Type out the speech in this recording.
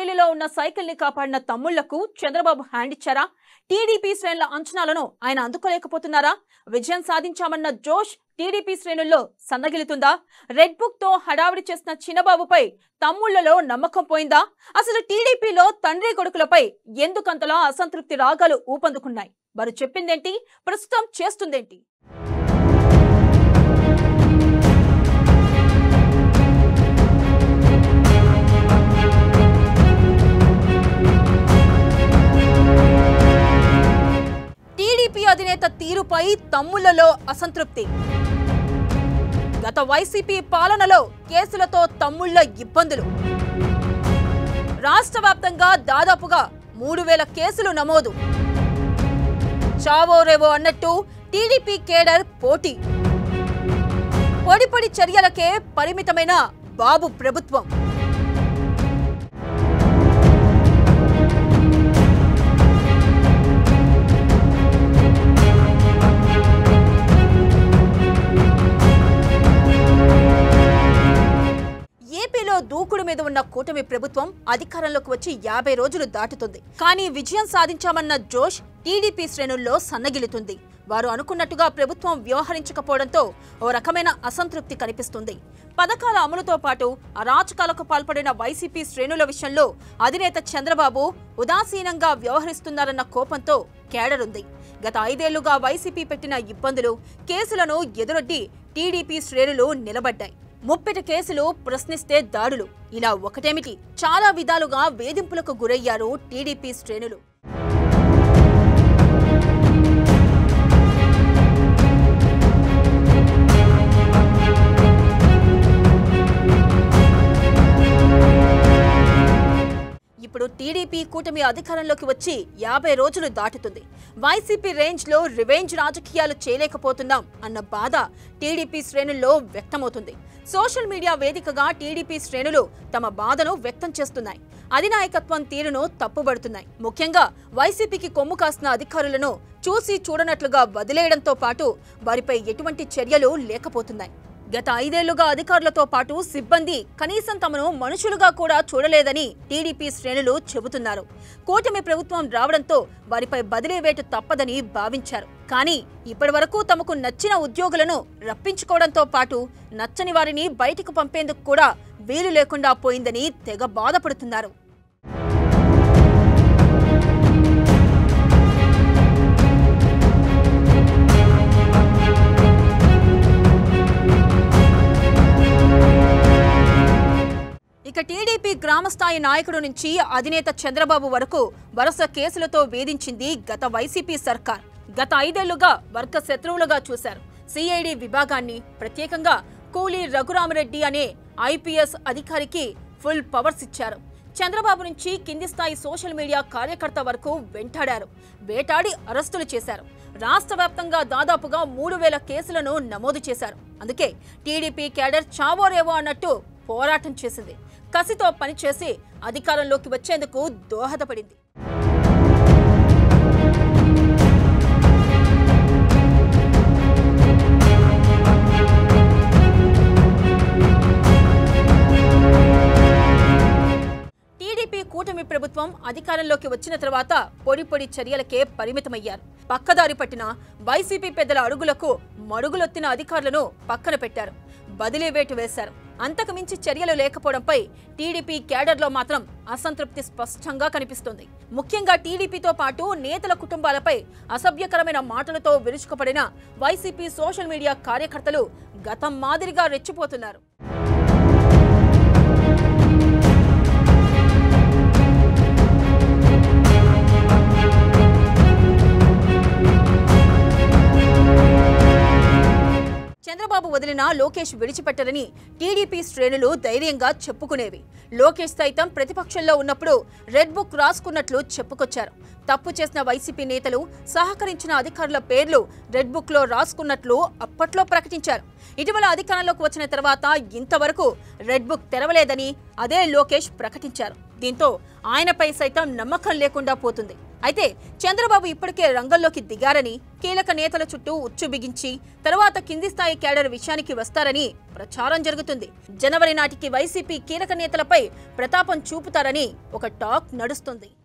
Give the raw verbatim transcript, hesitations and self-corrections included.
బారిలిలో ఉన్న సైకిల్ ని కాపాడిన తమ్ముళ్లకు చంద్రబాబు హ్యాండ్ ఇచ్చారా? టీడీపీ శ్రేణుల అంచనాలను ఆయన అందుకోలేకపోతున్నారా? విజయం సాధించామన్న జోష్ టీడీపీ శ్రేణుల్లో సన్నగిలుతుందా? రెడ్ బుక్ తో హడావిడి చేసిన చిన్నబాబుపై తమ్ముళ్లలో నమ్మకం పోయిందా? అసలు టీడీపీలో తండ్రి కొడుకులపై ఎందుకంతలా అసంతృప్తి రాగాలు ఊపందుకున్నాయి? వారు చెప్పిందేంటి, ప్రస్తుతం చేస్తుందేంటి? టీడీపీ అధినేత తీరుపై తమ్ముళ్లలో అసంతృప్తి. గత వైసీపీ పాలనలో కేసులతో తమ్ముళ్ల ఇబ్బందులు. రాష్ట్ర వ్యాప్తంగా దాదాపుగా మూడు వేల కేసులు నమోదు. చావో రేవో అన్నట్టు టీడీపీ కేడర్ పోటీ. పొడి పొడి చర్యలకే పరిమితమైన బాబు ప్రభుత్వం. ఏపీలో దూకుడు మీద ఉన్న కూటమి ప్రభుత్వం అధికారంలోకి వచ్చి యాభై రోజులు దాటుతుంది. కానీ విజయం సాధించామన్న జోష్ టీడీపీ శ్రేణుల్లో సన్నగిలుతుంది. వారు అనుకున్నట్టుగా ప్రభుత్వం వ్యవహరించకపోవడంతో ఓ రకమైన అసంతృప్తి కనిపిస్తుంది. పథకాల అమలుతో పాటు అరాచకాలకు పాల్పడిన వైసీపీ శ్రేణుల విషయంలో అధినేత చంద్రబాబు ఉదాసీనంగా వ్యవహరిస్తున్నారన్న కోపంతో కేడరుంది. గత ఐదేళ్లుగా వైసీపీ పెట్టిన ఇబ్బందులు, కేసులను ఎదురొడ్డి టీడీపీ శ్రేణులు నిలబడ్డాయి. ముప్పిటి కేసులు, ప్రశ్నిస్తే దాడులు, ఇలా ఒకటేమిటి చాలా విధాలుగా వేధింపులకు గురయ్యారు టీడీపీ శ్రేణులు. ఇప్పుడు టీడీపీ కూటమి అధికారంలోకి వచ్చి యాభై రోజులు దాటుతుంది. వైసీపీ రేంజ్ లో రివెంజ్ రాజకీయాలు చేయలేకపోతున్నాం అన్న బాధ టీడీపీ శ్రేణుల్లో వ్యక్తమవుతుంది. సోషల్ మీడియా వేదికగా టీడీపీ శ్రేణులు తమ బాధను వ్యక్తం చేస్తున్నాయి. అధినాయకత్వం తీరును తప్పుబడుతున్నాయి. ముఖ్యంగా వైసీపీకి కొమ్ము కాసిన అధికారులను చూసి చూడనట్లుగా వదిలేయడంతో పాటు వారిపై ఎటువంటి చర్యలు లేకపోతున్నాయి. గత ఐదేళ్లుగా అధికారులతో పాటు సిబ్బంది కనీసం తమను మనుషులుగా కూడా చూడలేదని టీడీపీ శ్రేణులు చెబుతున్నారు. కూటమి ప్రభుత్వం రావడంతో వారిపై బదిలీ వేటు తప్పదని భావించారు. కానీ ఇప్పటి వరకు తమకు నచ్చిన ఉద్యోగులను రప్పించుకోవడంతో పాటు నచ్చని వారిని బయటకు పంపేందుకు కూడా వీలు లేకుండా పోయిందని తెగ బాధపడుతున్నారు. ఇక టీడీపీ గ్రామస్థాయి నాయకుడు నుంచి అధినేత చంద్రబాబు వరకు వరుస కేసులతో వేధించింది గత వైసీపీ సర్కార్. గత ఐదేళ్లుగా వర్గ శత్రువులుగా చూశారు. సిఐడి విభాగాన్ని, ప్రత్యేకంగా కూలీ రఘురామరెడ్డి అనే ఐపీఎస్ అధికారికి ఫుల్ పవర్స్ ఇచ్చారు. చంద్రబాబు నుంచి కింది స్థాయి సోషల్ మీడియా కార్యకర్త వరకు వెంటాడారు, వేటాడి అరెస్టులు చేశారు. రాష్ట్ర వ్యాప్తంగా దాదాపుగా మూడు వేల కేసులను నమోదు చేశారు. అందుకే టీడీపీ కేడర్ చావోరేవో అన్నట్టు పోరాటం చేసింది. కసితో పనిచేసి అధికారంలోకి వచ్చేందుకు దోహదపడింది. టీడీపీ కూటమి ప్రభుత్వం అధికారంలోకి వచ్చిన తర్వాత పొడి పొడి చర్యలకే పరిమితమయ్యారు. పక్కదారి పట్టిన వైసీపీ పెద్దల అడుగులకు మడుగులొత్తిన అధికారులను పక్కన పెట్టారు, బదిలీ వేటు వేశారు. అంతకుమించి చర్యలు లేకపోవడంపై టీడీపీ కేడర్లో మాత్రం అసంతృప్తి స్పష్టంగా కనిపిస్తోంది. ముఖ్యంగా టీడీపీతో పాటు నేతల కుటుంబాలపై అసభ్యకరమైన మాటలతో విరుచుకుపడిన వైసీపీ సోషల్ మీడియా కార్యకర్తలు గతం మాదిరిగా రెచ్చిపోతున్నారు. చంద్రబాబు వదిలిన లోకేష్ విడిచిపెట్టరని టీడీపీ శ్రేణులు ధైర్యంగా చెప్పుకునేవి. లోకేష్ సైతం ప్రతిపక్షంలో ఉన్నప్పుడు రెడ్ బుక్ రాసుకున్నట్లు చెప్పుకొచ్చారు. తప్పు చేసిన వైసీపీ నేతలు, సహకరించిన అధికారుల పేర్లు రెడ్ బుక్ లో రాసుకున్నట్లు అప్పట్లో ప్రకటించారు. ఇటీవల అధికారంలోకి వచ్చిన తర్వాత ఇంతవరకు రెడ్ బుక్ తెరవలేదని అదే లోకేష్ ప్రకటించారు. దీంతో ఆయనపై సైతం నమ్మకం లేకుండా పోతుంది. అయితే చంద్రబాబు ఇప్పటికే రంగంలోకి దిగారని, కీలక నేతల చుట్టూ ఉచ్చు బిగించి తర్వాత కింది స్థాయి కేడర్ విషయానికి వస్తారని ప్రచారం జరుగుతుంది. జనవరి నాటికి వైసీపీ కీలక నేతలపై ప్రతాపం చూపుతారని ఒక టాక్ నడుస్తుంది.